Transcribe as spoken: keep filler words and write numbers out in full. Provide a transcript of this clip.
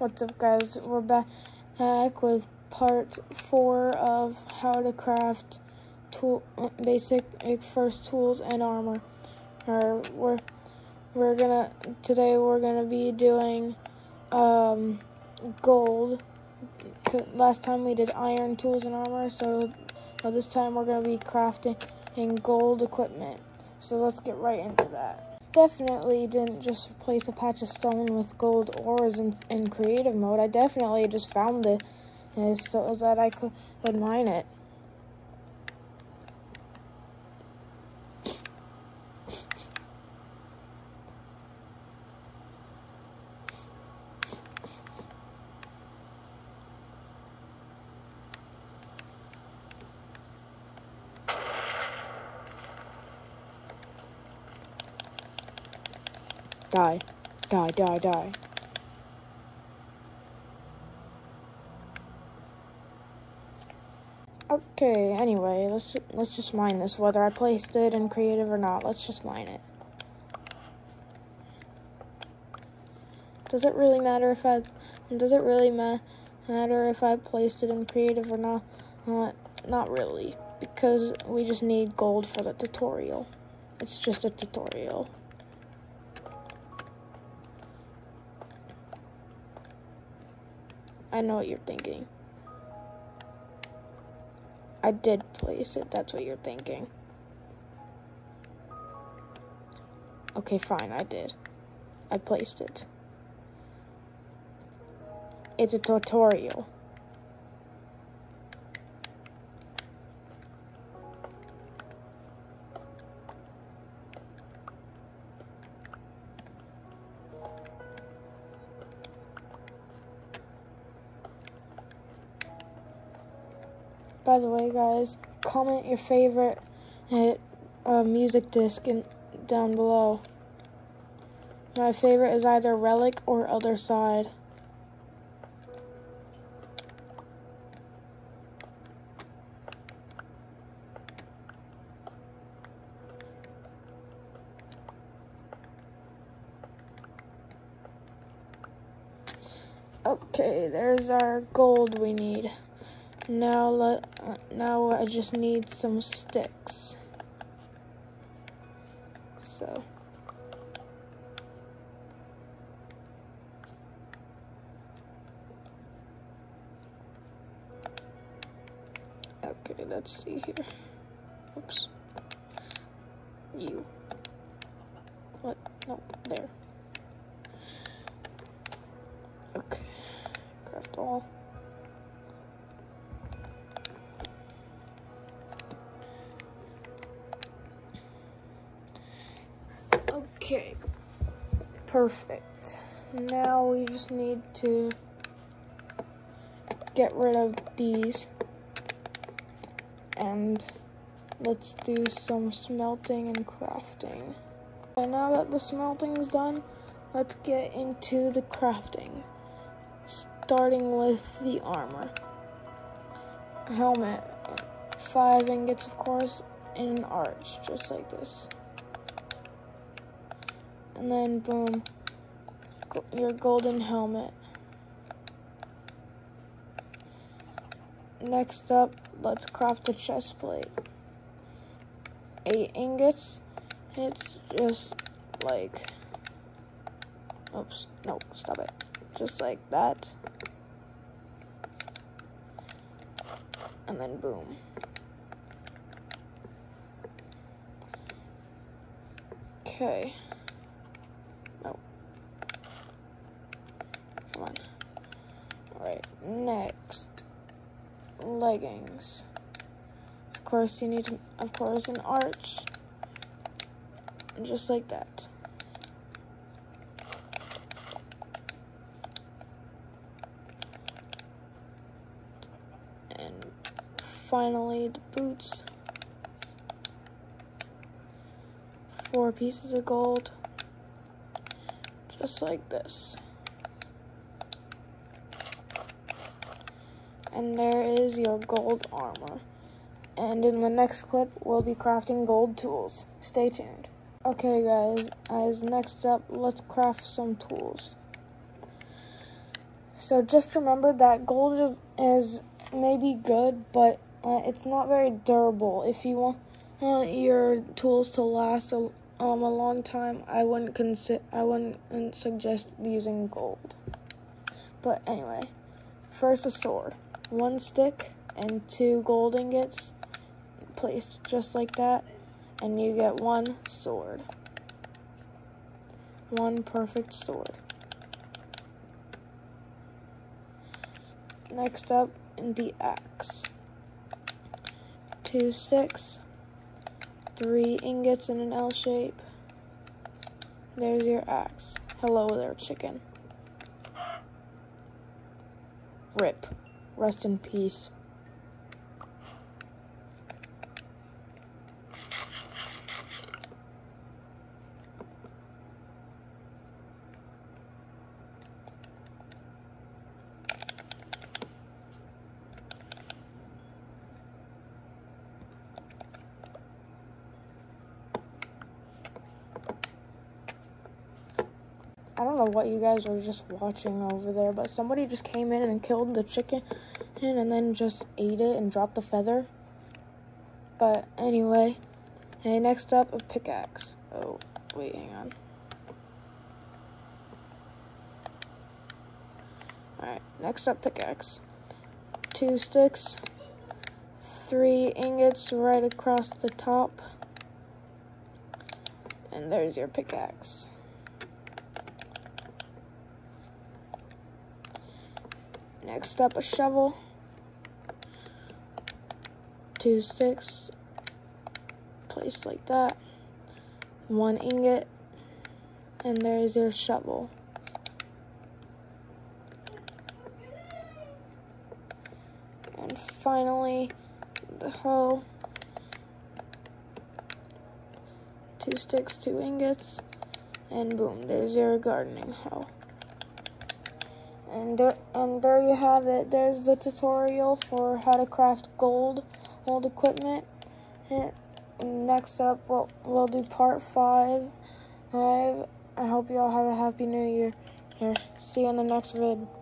What's up, guys? We're back with part four of how to craft tool basic first tools and armor. Or we're we're gonna today we're gonna be doing um, gold. Last time we did iron tools and armor, so uh, this time we're gonna be crafting in gold equipment. So let's get right into that. Definitely didn't just replace a patch of stone with gold ores in, in creative mode. I definitely just found it uh, so that I could, could mine it. Die, die, die, die. Okay, anyway, let's just, let's just mine this, whether I placed it in creative or not. Let's just mine it. Does it really matter if I does it really ma matter if I placed it in creative or not? Uh, not really, because we just need gold for the tutorial. It's just a tutorial. I know what you're thinking. I did place it, that's what you're thinking. Okay, fine, I did. I placed it. It's a tutorial. By the way, guys, comment your favorite uh, music disc in, down below. My favorite is either Relic or Other Side. Okay, there's our gold we need. Now let uh, now I just need some sticks. So okay, let's see here. Oops. You. What? No, there. Okay. Craft all. Okay, perfect. Now we just need to get rid of these, and let's do some smelting and crafting. And now that the smelting is done, let's get into the crafting, starting with the armor. Helmet, five ingots, of course, in an arch, just like this. And then, boom, go your golden helmet. Next up, let's craft a chest plate. Eight ingots. It's just like, oops, no, stop it. Just like that. And then, boom. Okay. No. Come on. Alright, next. Leggings. Of course, you need, to, of course, an arch. Just like that. And finally, the boots. Four pieces of gold. Just like this. And there is your gold armor. And in the next clip, we'll be crafting gold tools. Stay tuned. Okay, guys, as next up, let's craft some tools. So just remember that gold is, is maybe good, but uh, it's not very durable. If you want uh, your tools to last a, um, a long time, I wouldn't consider I wouldn't suggest using gold. But anyway, first a sword, one stick and two gold ingots placed just like that, and you get one sword, one perfect sword. Next up, the axe. Two sticks, three ingots in an L shape. There's your axe. Hello there, chicken. Rip. Rest in peace. I don't know what you guys are just watching over there, but somebody just came in and killed the chicken and then just ate it and dropped the feather. But anyway, hey, next up, a pickaxe. Oh, wait, hang on. Alright, next up, pickaxe. Two sticks, three ingots right across the top, and there's your pickaxe. Next up, a shovel, two sticks placed like that, one ingot, and there's your shovel. And finally, the hoe, two sticks, two ingots, and boom, there's your gardening hoe. And there, and there you have it. There's the tutorial for how to craft gold, gold equipment. And next up, we'll, we'll do part five. I, I hope you all have a happy new year. Here, see you in the next vid.